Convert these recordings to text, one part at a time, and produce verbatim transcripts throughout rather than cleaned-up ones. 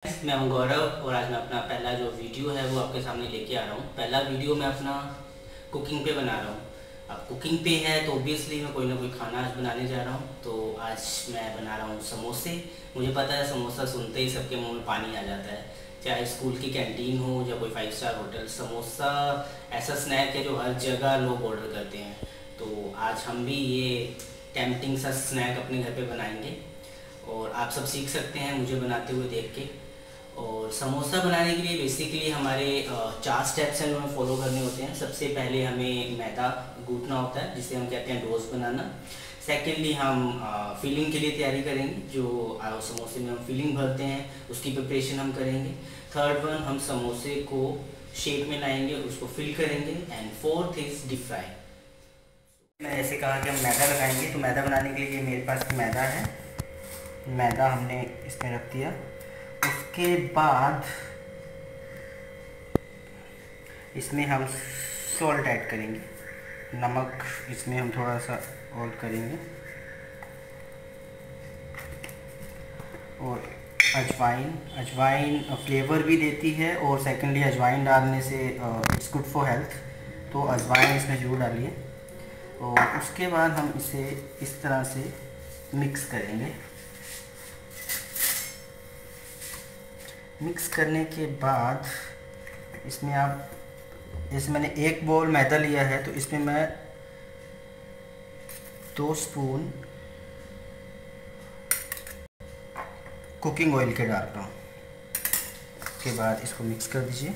मैं हूं गौरव और आज मैं अपना पहला जो वीडियो है वो आपके सामने लेके आ रहा हूँ। पहला वीडियो मैं अपना कुकिंग पे बना रहा हूँ। अब कुकिंग पे है तो ऑब्वियसली मैं कोई ना कोई खाना आज बनाने जा रहा हूँ। तो आज मैं बना रहा हूँ समोसे। मुझे पता है समोसा सुनते ही सबके मुंह में पानी आ जाता है, चाहे स्कूल की कैंटीन हो या कोई फाइव स्टार होटल। समोसा ऐसा स्नैक है जो हर जगह लोग ऑर्डर करते हैं। तो आज हम भी ये टेम्पटिंग सा स्नैक अपने घर पे बनाएंगे और आप सब सीख सकते हैं मुझे बनाते हुए देख के। और समोसा बनाने के लिए बेसिकली हमारे चार स्टेप्स हैं जो हमें फॉलो करने होते हैं। सबसे पहले हमें मैदा गूंथना होता है जिसे हम कहते हैं डोज बनाना। सेकेंडली हम फिलिंग के लिए तैयारी करेंगे, जो आ, समोसे में हम फिलिंग भरते हैं उसकी प्रिपरेशन हम करेंगे। थर्ड वन, हम समोसे को शेप में लाएंगे, उसको फिल करेंगे। And fourth is deep fry. मैंने जैसे कहा कि हम मैदा लगाएंगे, तो मैदा बनाने के लिए मेरे पास मैदा है। मैदा हमने इसमें रख दिया। उसके बाद इसमें हम सॉल्ट ऐड करेंगे, नमक इसमें हम थोड़ा सा और करेंगे, और अजवाइन। अजवाइन फ्लेवर भी देती है और सेकेंडली अजवाइन डालने से इट्स गुड फॉर हेल्थ, तो अजवाइन इसमें ज़रूर डालिए। और उसके बाद हम इसे इस तरह से मिक्स करेंगे। मिक्स करने के बाद इसमें आप, जैसे मैंने एक बाउल मैदा लिया है तो इसमें मैं दो स्पून कुकिंग ऑयल के डाल रहा हूँ। उसके बाद इसको मिक्स कर दीजिए।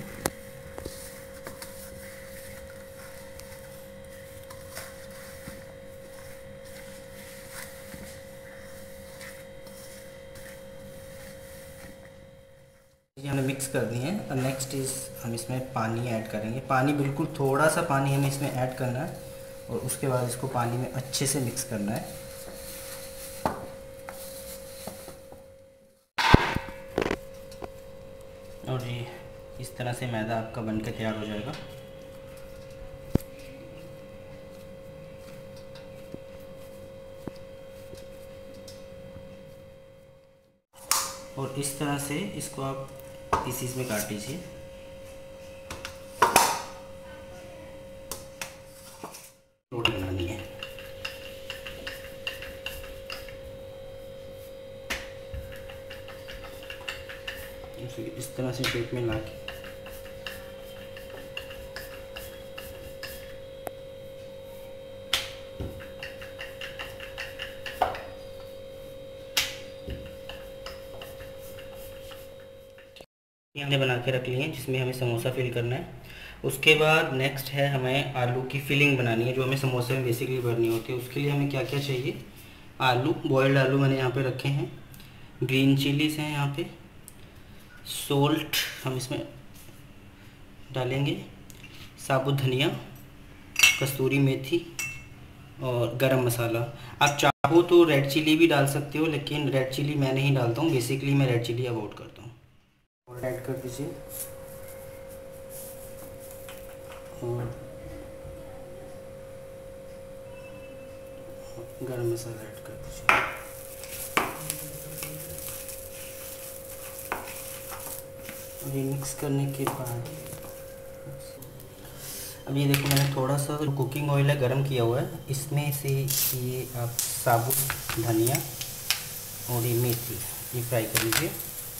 ये हमने मिक्स कर दी है। और नेक्स्ट इज़ हम इसमें पानी ऐड करेंगे। पानी बिल्कुल थोड़ा सा पानी हमें इसमें ऐड करना है और उसके बाद इसको पानी में अच्छे से मिक्स करना है। और ये इस तरह से मैदा आपका बन के तैयार हो जाएगा। और इस तरह से इसको आप पीसीस में काट लीजिए। रोटी बनानी है। इस तरह से शेप में ला के हमने बना के रख लिए हैं, जिसमें हमें समोसा फिल करना है। उसके बाद नेक्स्ट है हमें आलू की फिलिंग बनानी है, जो हमें समोसे में बेसिकली भरनी होती है। उसके लिए हमें क्या क्या चाहिए? आलू, बॉयल्ड आलू मैंने यहाँ पे रखे हैं। ग्रीन चिलीज़ हैं यहाँ पे। सोल्ट हम इसमें डालेंगे। साबुत धनिया, कस्तूरी मेथी और गरम मसाला। आप चाहो तो रेड चिली भी डाल सकते हो, लेकिन रेड चिली मैं नहीं डालता हूँ। बेसिकली मैं रेड चिली अवॉइड करता हूँ। और ऐड कर दीजिए और गरम मसाला ऐड कर दीजिए। ये मिक्स करने के बाद अब ये देखो, मैंने थोड़ा सा कुकिंग ऑयल है गरम किया हुआ है, इसमें से ये आप साबुत धनिया और ये मेथी ये फ्राई कर लीजिए।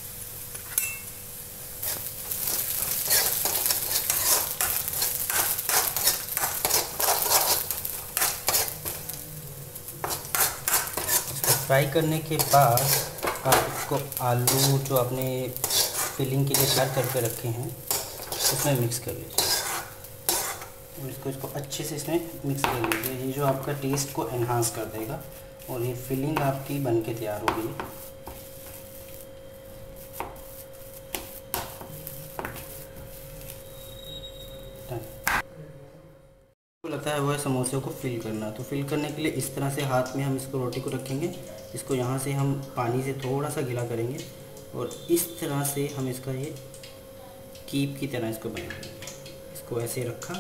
फ्राई करने के बाद आप इसको आलू जो आपने फिलिंग के लिए तैयार करके रखे हैं उसमें मिक्स कर लीजिए। और इसको इसको अच्छे से इसमें मिक्स कर लीजिए। ये जो आपका टेस्ट को एनहांस कर देगा और ये फिलिंग आपकी बन के तैयार हो गई। लगता है वो है समोसे को फिल करना। तो फिल करने के लिए इस तरह से हाथ में हम इसको रोटी को रखेंगे। इसको यहाँ से हम पानी से थोड़ा सा गीला करेंगे और इस तरह से हम इसका ये कीप की तरह इसको बनाएंगे। इसको ऐसे रखा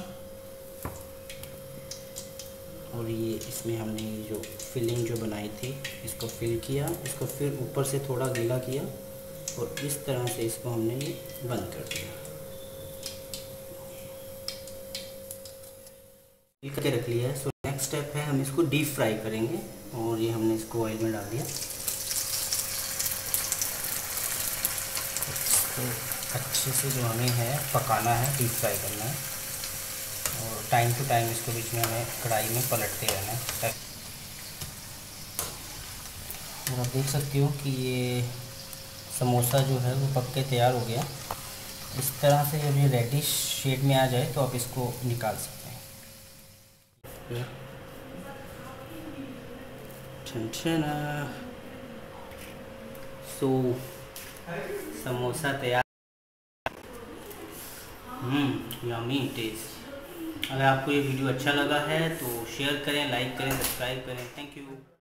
और ये इसमें हमने जो फिलिंग जो बनाई थी इसको फिल किया। इसको फिर ऊपर से थोड़ा गीला किया और इस तरह से इसको हमने ये बंद कर दिया, करके रख लिया है। सो नेक्स्ट स्टेप है हम इसको डीप फ्राई करेंगे, और ये हमने इसको ऑयल में डाल दिया। तो अच्छे से जो हमें है पकाना है, डीप फ्राई करना है, और टाइम टू टाइम इसको बीच में हमें कढ़ाई में पलटते रहना है। और आप देख सकते हो कि ये समोसा जो है वो पक के तैयार हो गया। इस तरह से जब ये रेडिश शेड में आ जाए तो आप इसको निकाल सकते हैं। छनछना सो समोसा तैयार। Hmm yummy taste. अगर आपको ये वीडियो अच्छा लगा है तो शेयर करें, लाइक करें, सब्सक्राइब करें। Thank you.